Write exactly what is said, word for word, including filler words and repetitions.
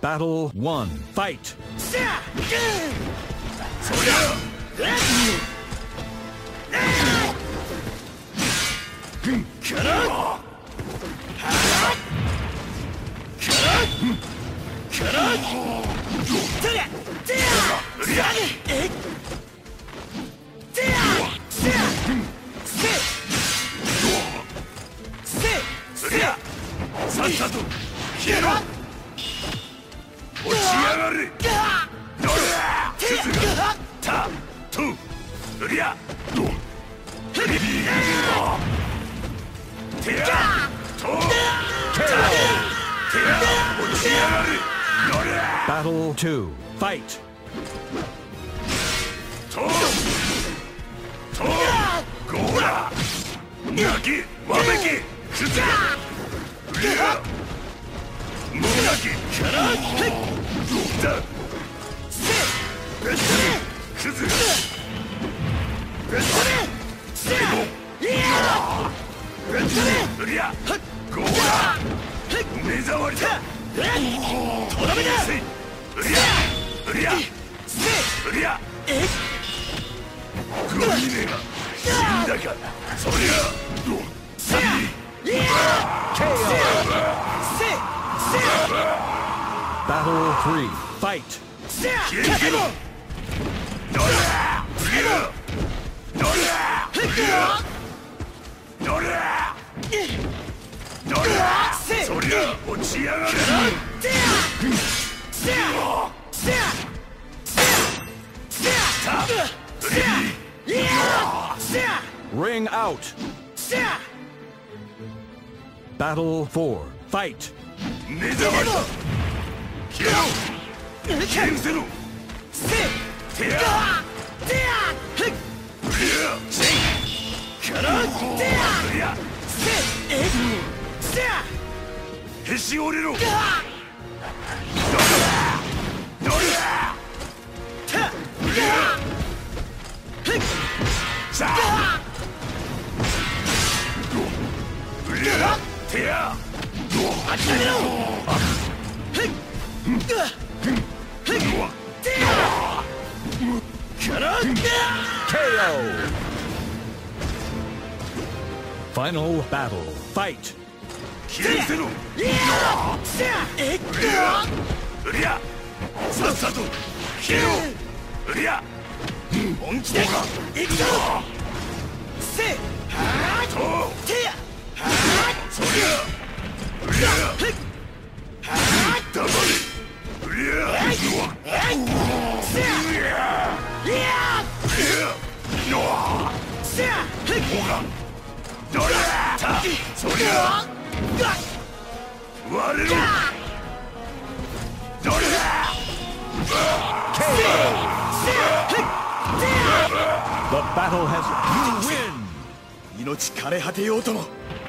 Battle one. Fight! さっさと消えろ。落ちやがれ。どれクズがタトゥウリアヘビーテアトタテア落ちやがれ。どれ Battle two. Fight! トトゴーラ泣きわめきクズがいやもがきからだせぶっ飛べクズがぶっ飛べでもいやぶっ飛べうりゃゴーラ目障りだとどめだせうりゃうりゃせうりゃゴミネが死んだかそりゃさん Battle three. Fight! そりゃ落ちやがる。 Ring out! Battle four. Fight! 目障りだ。消えろ。消え失せろ。テアテアうりゃからうりゃへし折れろ。どれどれうりゃさあうりゃテア諦めろ。へっへっテアから K O! Final battle. Fight! 消え失せろ。うりゃさっさと消えろ。うりゃ本気で行くぞ。せはーとテアはーそりゃうりゃはー黙れ。うりゃせやうりゃのせやほがどれたそりゃ割れろ。どれ K O! The battle has... You win! 命枯れ果てようとも